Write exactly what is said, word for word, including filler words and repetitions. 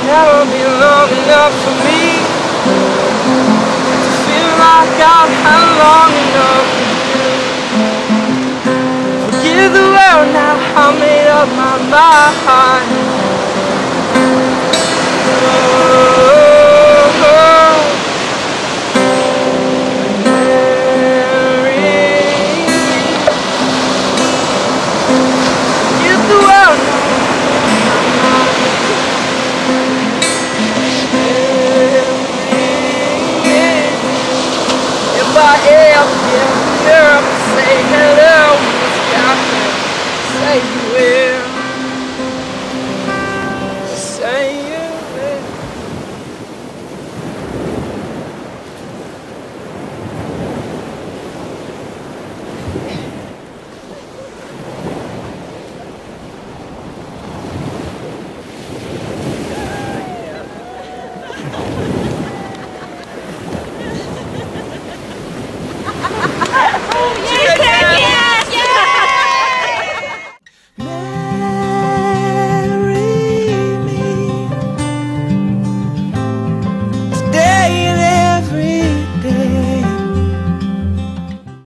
never be long enough for me to feel like I've had long enough with you. Forgive the world now, I made up my mind. Oh.